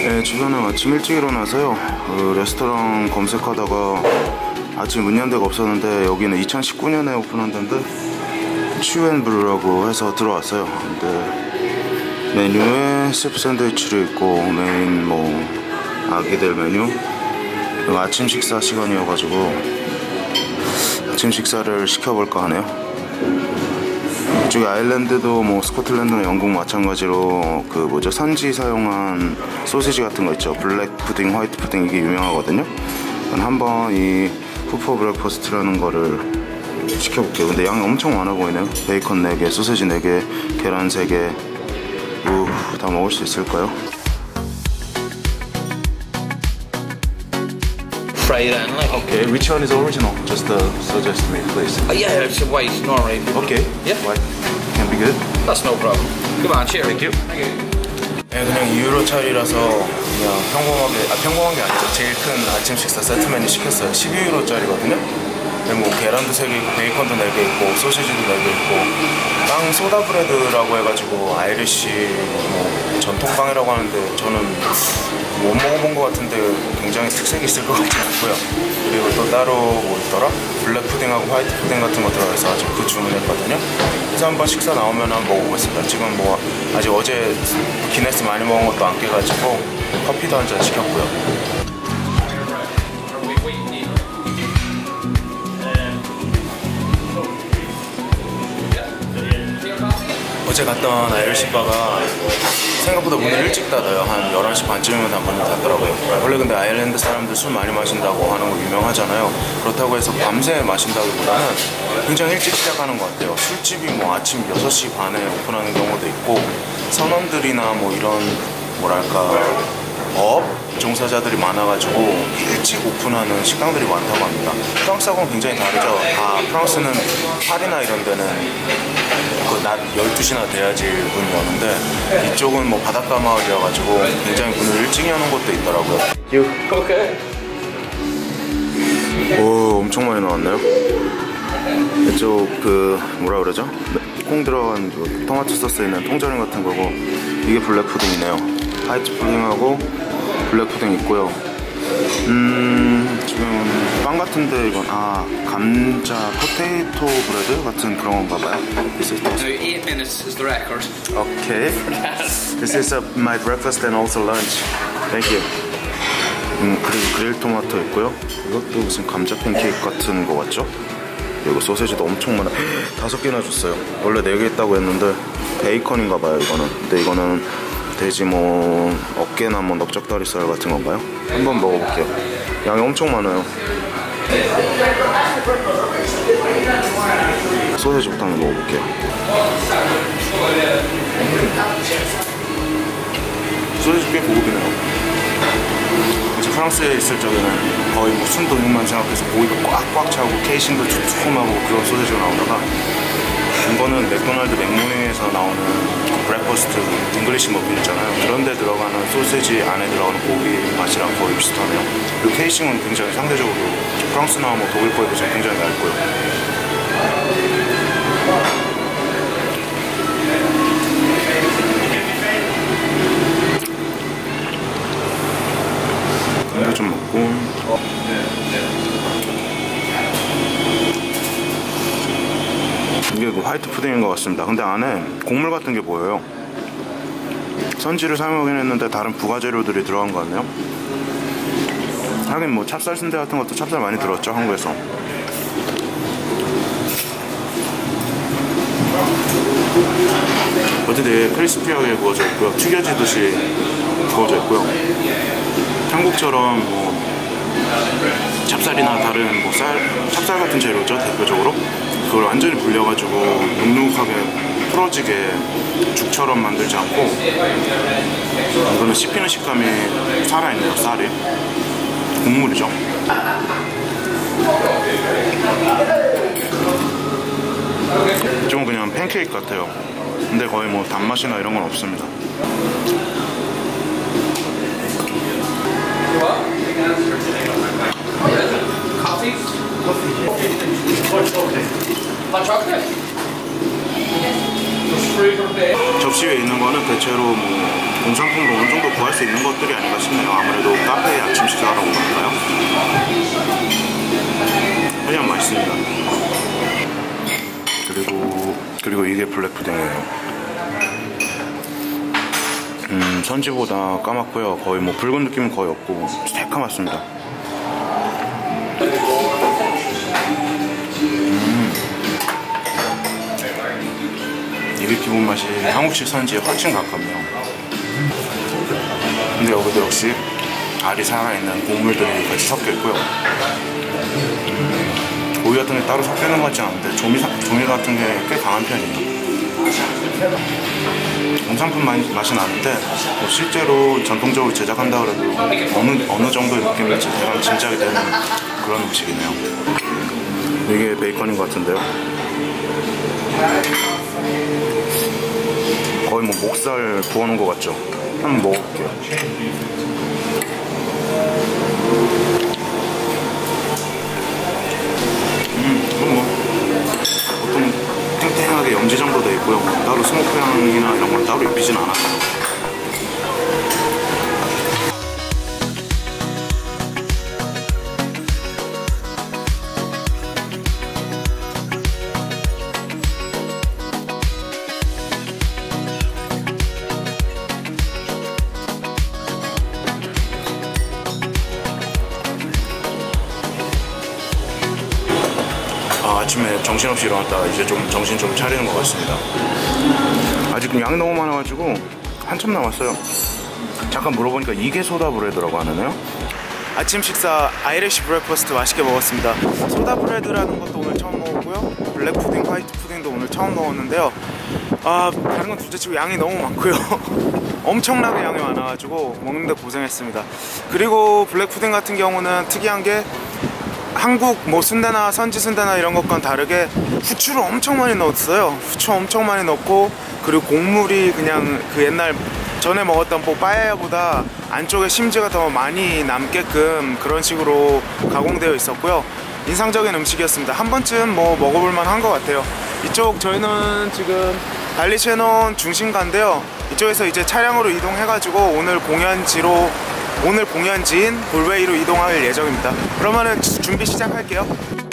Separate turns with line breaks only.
네, 지금은 아침 일찍 일어나서요. 레스토랑 검색하다가 아침 문 연 데가 없었는데 여기는 2019년에 오픈한 데인데 츄앤브루라고 해서 들어왔어요. 근데 메뉴에 스프 샌드위치도 있고 메인 뭐 아기들 메뉴, 아침 식사 시간이어가지고 아침 식사를 시켜볼까 하네요. 이쪽에 아일랜드도 뭐 스코틀랜드나 영국 마찬가지로 그 뭐죠, 선지 사용한 소시지 같은 거 있죠. 블랙 푸딩, 화이트 푸딩 이게 유명하거든요. 한번 이 푸퍼 브렉퍼스트라는 거를 시켜볼게요. 근데 양이 엄청 많아 보이네요. 베이컨 4개, 소시지 4개, 계란 3개. 다 먹을 수 있을까요?
Fry it on like.
Okay, which one is original? Just suggest me, please.
Yeah, it's white, normally.
Okay.
Yeah.
White. Can be good.
That's no problem. Come on, cheers.
Thank you. 네, 그냥 2유로 차이라서 그냥 평범한 게 아니죠. 제일 큰 아침 식사 세트 메뉴 시켰어요. 12유로짜리거든요. 뭐 계란도 3개 있고 베이컨도 4개 있고 소시지도 4개 있고 빵 소다 브레드라고 해가지고 아이리시 뭐 전통빵이라고 하는데 저는 못 먹어본 것 같은데 굉장히 특색이 있을 것 같지 않고요. 그리고 또 따로 뭐 있더라? 블랙 푸딩하고 화이트 푸딩 같은 거 들어가서 아직 그 주문했거든요. 그래서 한번 식사 나오면 한번 먹어보겠습니다. 지금 뭐 아직 어제 기네스 많이 먹은 것도 안 깨가지고 커피도 한 잔 시켰고요. 어제 갔던 아이리시 바가 생각보다 문을 일찍 닫아요. 한 11시 반쯤이면 다 문을 닫더라고요. 원래 근데 아일랜드 사람들 술 많이 마신다고 하는 거 유명하잖아요. 그렇다고 해서 밤새 마신다기보다는 굉장히 일찍 시작하는 것 같아요. 술집이 뭐 아침 6시 반에 오픈하는 경우도 있고 선원들이나 뭐 이런 뭐랄까 업 종사자들이 많아가지고 일찍 오픈하는 식당들이 많다고 합니다. 프랑스하고는 굉장히 다르죠. 프랑스는 파리나 이런 데는 그 낮 12시나 돼야지 문이 여는데 이쪽은 뭐 바닷가 마을이어가지고 굉장히 문을 일찍 여는 곳도 있더라고요.
Okay.
오, 엄청 많이 나왔네요. 이쪽 그 뭐라 그러죠? 콩 들어간 그 토마토 소스 있는 통조림 같은 거고 이게 블랙 푸딩이네요. 화이트 푸딩하고 블랙 푸딩 있고요. 지금 빵 같은데 이건 감자 포테이토 브레드 같은 그런 건가 봐요. This is
8 minutes is the record.
Okay. This is my breakfast and also lunch. Thank you. 그리고 그릴 토마토 있고요. 이것도 무슨 감자 팬케이크 같은 거 같죠? 그리고 소세지도 엄청 많아. 5개나 줬어요. 원래 4개 있다고 했는데 베이컨인가 봐요 이거는. 근데 이거는 돼지 뭐 어깨나 뭐 넓적다리살 같은 건가요? 한번 먹어볼게요. 양이 엄청 많아요. 소세지부터 한번 먹어볼게요. 소세지 꽤 고급이네요. 이제 프랑스에 있을 적에는 거의 뭐 순두부만 생각해서 고기가 꽉꽉 차고 케이싱도 두툼하고 그런 소세지가 나오다가 이거는 맥도날드 맥모닝에서 나오는 브렉퍼스트 잉글리시 머핀 있잖아요. 그런 데 들어가는 소시지 안에 들어가는 고기 맛이랑 거의 비슷하네요. 그리고 케이싱은 굉장히 상대적으로 프랑스나 뭐 독일 거에 비해서 굉장히 얇고요. 근데 좀 먹고 이게 그 화이트 푸딩인 것 같습니다. 근데 안에 곡물 같은 게 보여요. 선지를 사용하긴 했는데 다른 부가재료들이 들어간 것 같네요. 하긴 뭐 찹쌀 순대 같은 것도 찹쌀 많이 들었죠, 한국에서. 어제 되게 크리스피하게 구워져 있고요. 튀겨지듯이 구워져 있고요. 한국처럼 뭐 찹쌀이나 다른 뭐 찹쌀 같은 재료죠, 대표적으로. 그걸 완전히 불려가지고 눅눅하게 풀어지게 죽처럼 만들지 않고 이거는 씹히는 식감이 살아있네요. 쌀이 국물이죠. 좀 그냥 팬케이크 같아요. 근데 거의 뭐 단맛이나 이런 건 없습니다. 접시 위에 있는 거는 대체로 뭐 공산품으로 어느 정도 구할 수 있는 것들이 아닌가 싶네요. 아무래도 카페에 아침 식사하러 온 건가요? 하지만 맛있습니다. 그리고 이게 블랙 푸딩이에요. 선지보다 까맣고요. 거의 뭐 붉은 느낌은 거의 없고 새까맣습니다. 이게 기본 맛이 한국식 선지에 훨씬 가깝네요. 근데 여기도 역시 알이 살아있는 곡물들이 같이 섞여 있고요. 고기 같은 게 따로 섞여 있는 것 같진 않은데 조미 같은 게 꽤 강한 편이에요. 공산품 맛이 나는데 뭐 실제로 전통적으로 제작한다 그래도 어느 정도의 느낌일지 대강 짐작이 되는 그런 음식이네요. 이게 베이컨인 것 같은데요. 거의 뭐 목살 구워놓은 것 같죠? 한번 먹어볼게요. 이건 뭐 보통 탱탱하게 염지 정도 되어 있고요. 따로 스모크 향이나 이런 건 따로 입히진 않았어요. 아침에 정신없이 일어났다가 이제 좀 정신 좀 차리는 것 같습니다. 아직 양이 너무 많아가지고 한참 남았어요. 잠깐 물어보니까 이게 소다브레드라고 하네요. 아침 식사 아이리시 브렉퍼스트 맛있게 먹었습니다. 소다브레드라는 것도 오늘 처음 먹었고요. 블랙 푸딩, 화이트 푸딩도 오늘 처음 먹었는데요. 다른 건 둘째치고 양이 너무 많고요. 엄청나게 양이 많아가지고 먹는데 고생했습니다. 그리고 블랙 푸딩 같은 경우는 특이한 게 한국 뭐 순대나 선지 순대나 이런 것과는 다르게 후추를 엄청 많이 넣었어요. 후추 엄청 많이 넣고, 그리고 곡물이 그냥 그 옛날 전에 먹었던 뭐 빠에야보다 안쪽에 심지가 더 많이 남게끔 그런 식으로 가공되어 있었고요. 인상적인 음식이었습니다. 한 번쯤 뭐 먹어볼 만한 것 같아요. 이쪽 저희는 지금 달리셰논 중심가인데요. 이쪽에서 이제 차량으로 이동해가지고 오늘 공연지인 볼웨이로 이동할 예정입니다. 그러면은 준비 시작할게요.